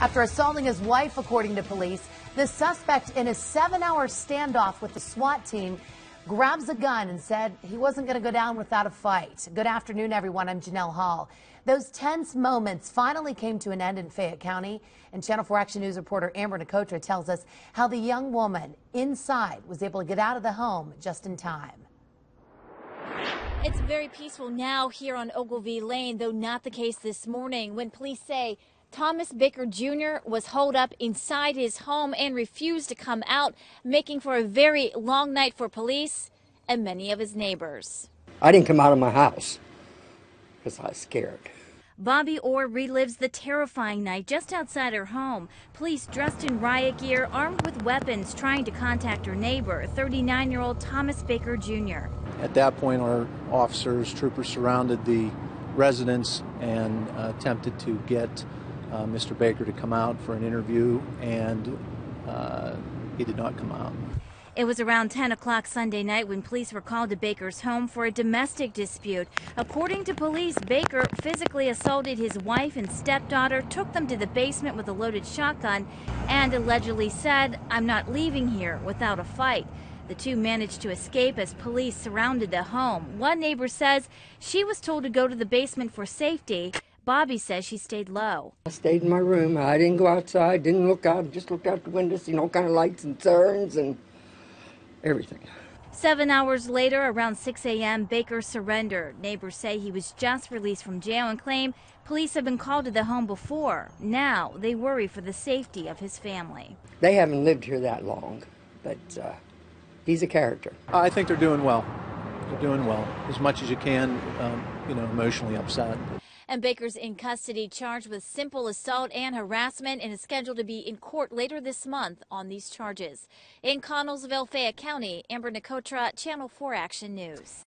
After assaulting his wife, according to police, the suspect in a 7-hour standoff with the SWAT team grabs a gun and said he wasn't going to go down without a fight. Good afternoon, everyone. I'm Janelle Hall. Those tense moments finally came to an end in Fayette County, and Channel 4 Action News reporter Amber Nicotra tells us how the young woman inside was able to get out of the home just in time. It's very peaceful now here on Oglevee Lane, though not the case this morning when police say Thomas Baker Jr. was holed up inside his home and refused to come out, making for a very long night for police and many of his neighbors. I didn't come out of my house because I was scared. Bobby Orr relives the terrifying night just outside her home. Police dressed in riot gear, armed with weapons, trying to contact her neighbor, 39-year-old Thomas Baker Jr. At that point, our troopers surrounded the residence and attempted to get Mr. Baker to come out for an interview, and he did not come out. It was around 10 o'clock Sunday night when police were called to Baker's home for a domestic dispute. According to police, Baker physically assaulted his wife and stepdaughter, took them to the basement with a loaded shotgun, and allegedly said, "I'm not leaving here without a fight." The two managed to escape as police surrounded the home. One neighbor says she was told to go to the basement for safety. Bobby says she stayed low. I stayed in my room. I didn't go outside, didn't look out, just looked out the window, seen all kind of lights and sirens and everything. 7 hours later, around 6 a.m., Baker surrendered. Neighbors say he was just released from jail and claim police have been called to the home before. Now they worry for the safety of his family. They haven't lived here that long, but he's a character. I think they're doing well. They're doing well, as much as you can, emotionally upset. And Baker's in custody, charged with simple assault and harassment, and is scheduled to be in court later this month on these charges. In Connellsville, Fayette County, Amber Nicotra, Channel 4 Action News.